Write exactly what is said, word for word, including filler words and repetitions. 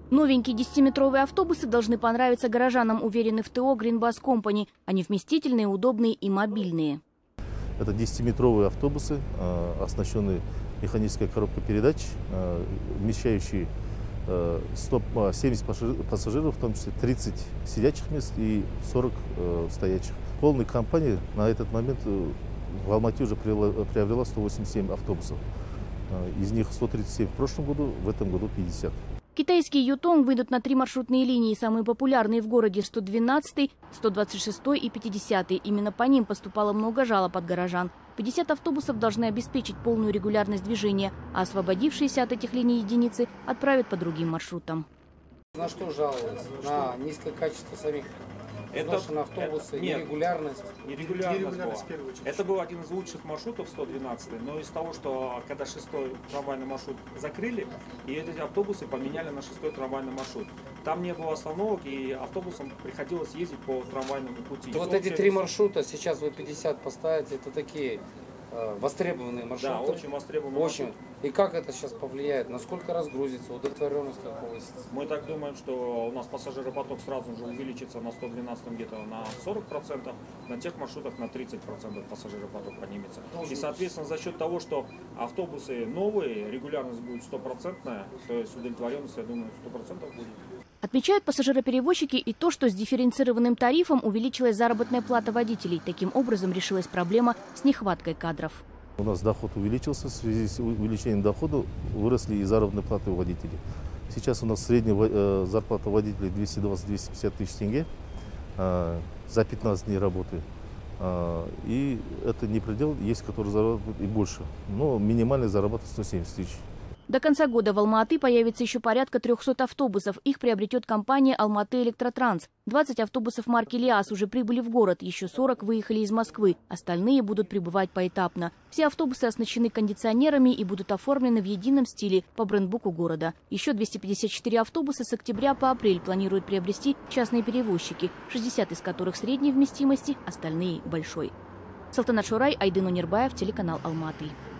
Новенькие десятиметровые автобусы должны понравиться горожанам, уверены в ТО Green Bus Company. Они вместительные, удобные и мобильные. Это десятиметровые автобусы, оснащенные механической коробкой передач, вмещающие сто семьдесят пассажиров, в том числе тридцать сидячих мест и сорок стоячих. Полная компания на этот момент в Алмате уже приобрела сто восемьдесят семь автобусов. Из них сто тридцать семь в прошлом году, в этом году пятьдесят. Китайские Ютонг выйдут на три маршрутные линии, самые популярные в городе: сто двенадцатый, сто двадцать шестой и пятидесятый. Именно по ним поступало много жалоб от горожан. пятьдесят автобусов должны обеспечить полную регулярность движения, а освободившиеся от этих линий единицы отправят по другим маршрутам. На что жаловались? На низкое качество самих изношенных автобусов, нерегулярность? Нерегулярность, нерегулярность была. Это был один из лучших маршрутов, сто двенадцатый, но из того, что когда шестой трамвайный маршрут закрыли, и эти автобусы поменяли на шестой трамвайный маршрут. Там не было остановок, и автобусам приходилось ездить по трамвайному пути. Вот эти три маршрута, сейчас вы пятьдесят поставите, это такие э, востребованные маршруты? Да, очень востребованные очень. маршруты. И как это сейчас повлияет? Насколько разгрузится, удовлетворенность как повысится? Мы так думаем, что у нас пассажиропоток сразу же увеличится на сто двенадцатом где-то на сорок процентов, на тех маршрутах на тридцать процентов пассажиропоток поднимется. И, соответственно, за счет того, что автобусы новые, регулярность будет стопроцентная, то есть удовлетворенность, я думаю, сто процентов будет. Отмечают пассажироперевозчики и то, что с дифференцированным тарифом увеличилась заработная плата водителей. Таким образом решилась проблема с нехваткой кадров. У нас доход увеличился, в связи с увеличением дохода выросли и заработные платы у водителей. Сейчас у нас средняя зарплата водителей двести двадцать — двести пятьдесят тысяч тенге за пятнадцать дней работы. И это не предел, есть которые зарабатывают и больше. Но минимальный заработок сто семьдесят тысяч. До конца года в Алма-Аты появится еще порядка трехсот автобусов. Их приобретет компания «Алматы Электротранс». двадцать автобусов марки «Лиас» уже прибыли в город, еще сорок выехали из Москвы. Остальные будут прибывать поэтапно. Все автобусы оснащены кондиционерами и будут оформлены в едином стиле по брендбуку города. Еще двести пятьдесят четыре автобуса с октября по апрель планируют приобрести частные перевозчики, шестьдесят из которых средней вместимости, остальные – большой. Салтанат Шурай, Айдын Унирбаев, телеканал Алма-Аты.